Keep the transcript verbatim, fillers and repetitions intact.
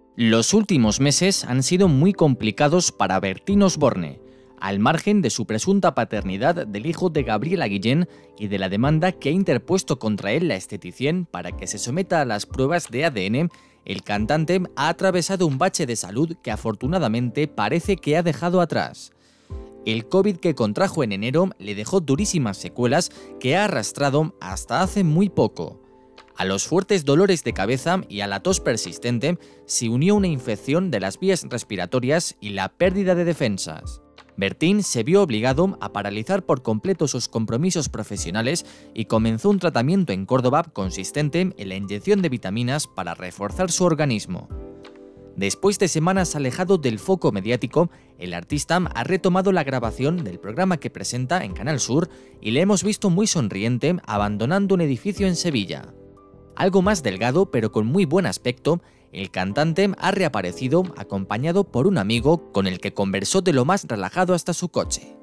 Los últimos meses han sido muy complicados para Bertín Osborne, al margen de su presunta paternidad del hijo de Gabriela Guillén y de la demanda que ha interpuesto contra él la esteticien para que se someta a las pruebas de A D N. El cantante ha atravesado un bache de salud que afortunadamente parece que ha dejado atrás. El COVID que contrajo en enero le dejó durísimas secuelas que ha arrastrado hasta hace muy poco. A los fuertes dolores de cabeza y a la tos persistente se unió una infección de las vías respiratorias y la pérdida de defensas. Bertín se vio obligado a paralizar por completo sus compromisos profesionales y comenzó un tratamiento en Córdoba consistente en la inyección de vitaminas para reforzar su organismo. Después de semanas alejado del foco mediático, el artista ha retomado la grabación del programa que presenta en Canal Sur y le hemos visto muy sonriente abandonando un edificio en Sevilla. Algo más delgado pero con muy buen aspecto, el cantante ha reaparecido acompañado por un amigo con el que conversó de lo más relajado hasta su coche.